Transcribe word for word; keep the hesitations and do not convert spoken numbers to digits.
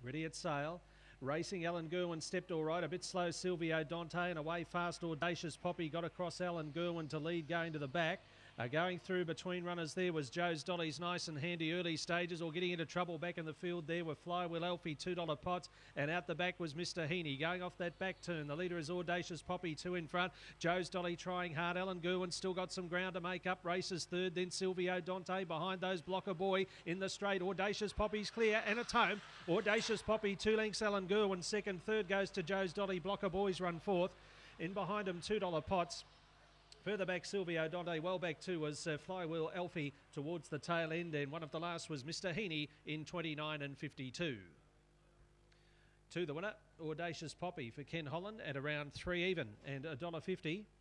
Ready at sail. Racing, Alan Gerwin stepped all right. A bit slow, Silvio Dante, and away fast, Audacious Poppy got across Alan Gerwin to lead going to the back. Uh, going through between runners there was Joe's Dolly's nice and handy early stages, or getting into trouble back in the field there were Flywheel Elfie, two dollar pots, and out the back was Mister Heaney. Going off that back turn, the leader is Audacious Poppy, two in front. Joe's Dolly trying hard. Alan Gerwin still got some ground to make up. Races third, then Silvio Dante behind those. Blocker Boy in the straight. Audacious Poppy's clear, and it's home. Audacious Poppy, two lengths. Alan Gerwin second. Third goes to Joe's Dolly. Blocker Boys run fourth. In behind him, two dollar pots. Further back, Silvio Dante. Well back too was uh, Flywheel Elfie towards the tail end, and one of the last was Mister Heaney in twenty-nine and fifty-two. To the winner, Audacious Poppy for Ken Holland at around three even and one dollar fifty.